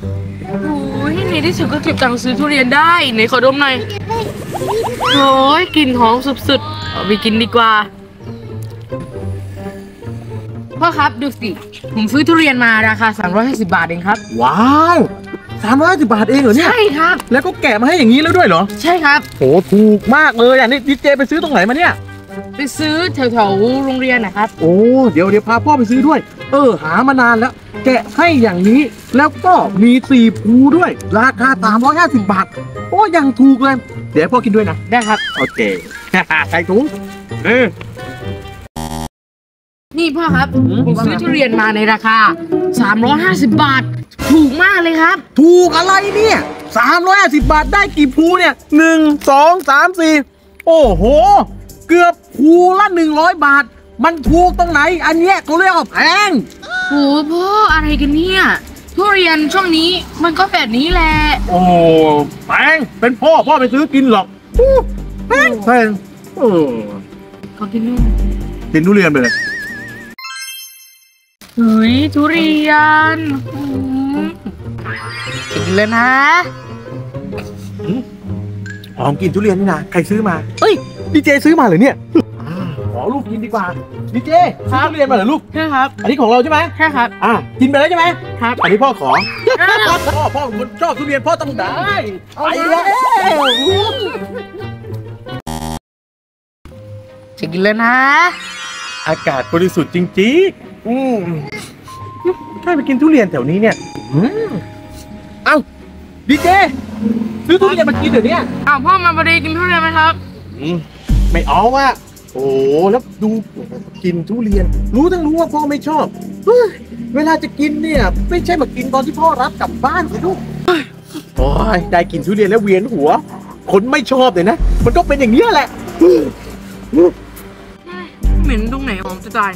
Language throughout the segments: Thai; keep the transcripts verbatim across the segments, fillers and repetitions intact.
โอ้ยในที่สุดก็เก็บตังค์ซื้อทุเรียนได้ไหนขอดมหน่อยโอ้ยกลิ่นหอมสุดๆเอาไปกินดีกว่าพ่อครับดูสิผมซื้อทุเรียนมาราคาสามร้อยห้าสิบบาทเองครับว้าวสามร้อยห้าสิบบาทเองเหรอเนี่ยใช่ครับแล้วก็แกะมาให้อย่างนี้แล้วด้วยเหรอใช่ครับโหถูกมากเลยอ่ะนี่ดีเจไปซื้อตรงไหนมาเนี่ยไปซื้อแถวๆโรงเรียนนะครับโอ้เดี๋ยวเดี๋ยวพาพ่อไปซื้อด้วยเออหามานานแล้วแกะให้อย่างนี้แล้วก็มีสี่ภูด้วยราคาสามร้อยห้าสิบบาทโอ้ยังถูกเลยเดี๋ยวพ่อกินด้วยนะได้ครับโอเคใส่ถุงเออนี่พ่อครับผมซื้อทุเรียนมาในราคาสามร้อยห้าสิบบาทถูกมากเลยครับถูกอะไรเนี่ยสามร้อยห้าสิบบาทได้กี่ภูเนี่ยหนึ่งสองสามสี่โอ้โหเกือบภูละหนึ่งร้อยบาทมันถูกตรงไหนอันเนี้ยเขาเรียกว่าแพงโอ้พ่ออะไรกันเนี่ยทุเรียนช่วงนี้มันก็แบบนี้แหละโอ้แพงเป็นพ่อพ่อไปซื้อกินหรอกแพงแพงโอ้ขอกินนู่นกินทุเรียนไปเลยเฮ้ยทุเรียนกินเลยนะหอมกินทุเรียนนี่นะใครซื้อมาเอ้ยดีเจซื้อมาเหรอเนี่ยขอลูกกินดีกว่าดีเจซื้อทุเรียนมาเหรอลูกใช่ครับอันนี้ของเราใช่ไหมใช่ครับอ่ะกินไปแล้วใช่ไหมครับอันนี้พ่อขอพ่อพ่อคนชอบทุเรียนพ่อต้องได้ไปแล้วจะกินเลยนะอากาศบริสุทธิ์จริงๆอืมใครไปกินทุเรียนแถวนี้เนี่ยเอ้าดีเจซื้อทุเรียนมากินเดี๋ยวนี้อ้าวพ่อมาพอดีกินทุเรียนไหมครับอืมไม่เอาว่ะโอ้แล้วดูกินทุเรียนรู้ทั้งรู้ว่าพ่อไม่ชอบเวลาจะกินเนี่ยไม่ใช่มากินตอนที่พ่อรับกลับบ้านสิลูกโอ้ยได้กินทุเรียนแล้วเวียนหัวคนไม่ชอบเลยนะมันก็เป็นอย่างนี้แหละเหม็นตรงไหนหอมจะตาย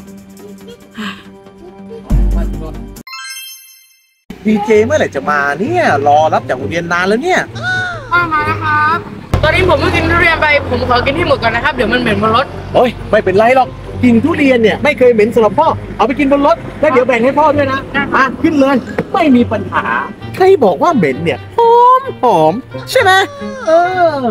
ดีเจเมื่อไหร่จะมาเนี่ยรอรับจากโรงเรียนนานแล้วเนี่ยมามานะครับตอนนี้ผมเพิ่งกินทุเรียนไปผมขอกินให้หมดก่อนนะครับเดี๋ยวมันเหม็นบนรถโอ้ยไม่เป็นไรหรอกกินทุเรียนเนี่ยไม่เคยเหม็นสำหรับพ่อเอาไปกินบนรถแล้วเดี๋ยวแบ่งให้พ่อด้วยนะอ่ะขึ้นเลยไม่มีปัญหาใครบอกว่าเหม็นเนี่ยหอมหอมใช่ไหมเออ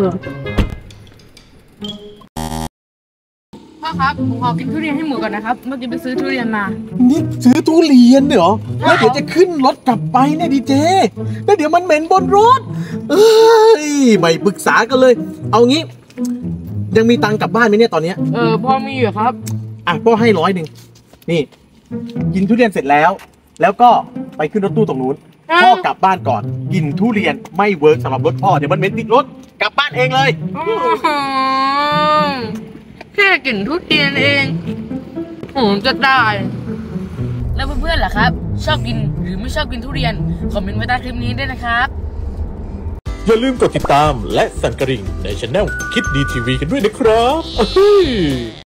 พ่อครับผมขอกินทุเรียนให้หมดก่อนนะครับเมื่อกี้ไปซื้อทุเรียนมานี่ซื้อทุเรียนเหรอแล้วเดี๋ยวจะขึ้นรถกลับไปเนี่ยดีเจแล้วเดี๋ยวมันเหม็นบนรถเอ้ยไม่ปรึกษากันเลยเอางี้ยังมีตังค์กลับบ้านไหมเนี่ยตอนนี้เออพ่อมีอยู่ครับอ่ะพ่อให้ร้อยหนึ่งนี่กินทุเรียนเสร็จแล้วแล้วก็ไปขึ้นรถตู้ตรงนู้นพ่อกลับบ้านก่อนกินทุเรียนไม่เวิร์กสำหรับรถพ่อเดี๋ยวมันเหม็นติดรถกลับบ้านเองเลยแค่กลิ่นทุเรียนเองผมจะได้แล้วเพื่อนๆล่ะครับชอบกินหรือไม่ชอบกินทุเรียนคอมเมนต์ไว้ใต้คลิปนี้ด้วยนะครับอย่าลืมกดติดตามและสั่นกระดิ่งในช่องคิดดีทีวีกันด้วยนะครับ